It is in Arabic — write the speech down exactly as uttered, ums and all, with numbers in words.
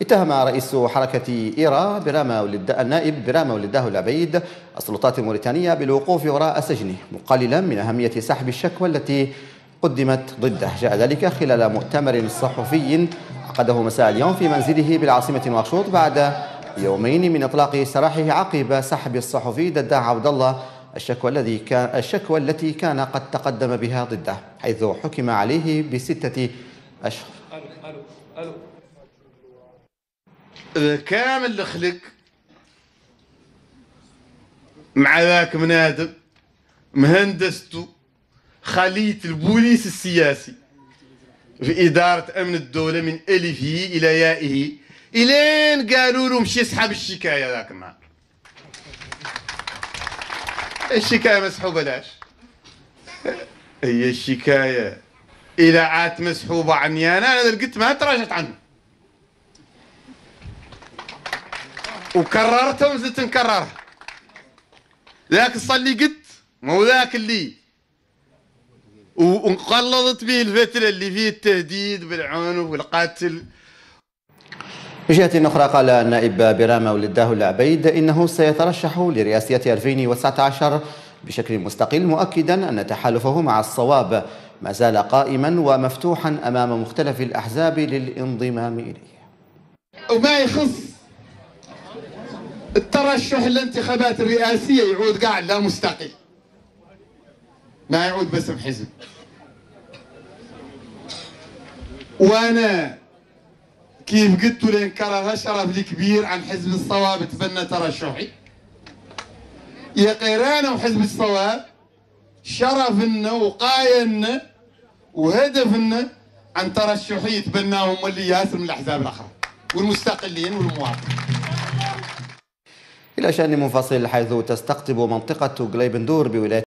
اتهم رئيس حركة إيرا برامة ولد النائب برامة ولده العبيد السلطات الموريتانية بالوقوف وراء سجنه، مقللا من أهمية سحب الشكوى التي قدمت ضده. جاء ذلك خلال مؤتمر صحفي عقده مساء اليوم في منزله بالعاصمة نواكشوط بعد يومين من إطلاق سراحه عقب سحب الصحفي دداع عبد الله الشكوى الذي كان الشكوى التي كان قد تقدم بها ضده، حيث حكم عليه بستة أشهر. كامل الخلق مع ذاك منادم مهندسته خلية البوليس السياسي في إدارة أمن الدولة من ألفه إلى يائه، إلين قالوا له مشي اسحب الشكاية ذاك النهار. الشكاية مسحوبة لاش؟ هي الشكاية إذا عاد مسحوبة عني أنا أنا لقيت ما تراجعت عنه وكررتها وزدت نكررها. ذاك الصلي قلت مو ذاك اللي وانقلضت به الفترة اللي فيه التهديد بالعنف والقتل. من جهة أخرى قال النائب برامة ولده العبيد إنه سيترشح لرئاسة ألفين وتسعة عشر بشكل مستقل، مؤكدا أن تحالفه مع الصواب ما زال قائما ومفتوحا أمام مختلف الأحزاب للانضمام إليه. وما يخص الترشح للانتخابات الرئاسية يعود قاعد لا مستقل، ما يعود باسم حزب. وانا كيف قلت لين كررها شرف لي كبير عن حزب الصواب تبنى ترشحي يا قيرانا، وحزب الصواب شرفنا وقاينا وهدفنا عن ترشحي يتبناهم واللي ياسر من الاحزاب الاخرى والمستقلين والمواطنين. إلى شأن منفصل، حيث تستقطب منطقة قليبندور بولاية